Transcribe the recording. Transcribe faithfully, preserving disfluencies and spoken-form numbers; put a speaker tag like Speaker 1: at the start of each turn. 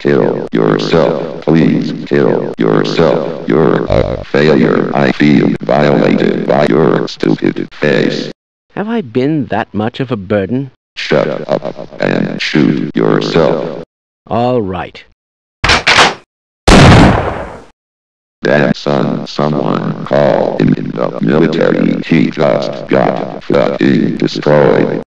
Speaker 1: Kill yourself. Please kill yourself. You're a failure. I feel violated by your stupid face.
Speaker 2: Have I been that much of a burden?
Speaker 1: Shut up and shoot yourself.
Speaker 2: All right.
Speaker 1: Damn son, someone call him in the military. He just got fucking destroyed.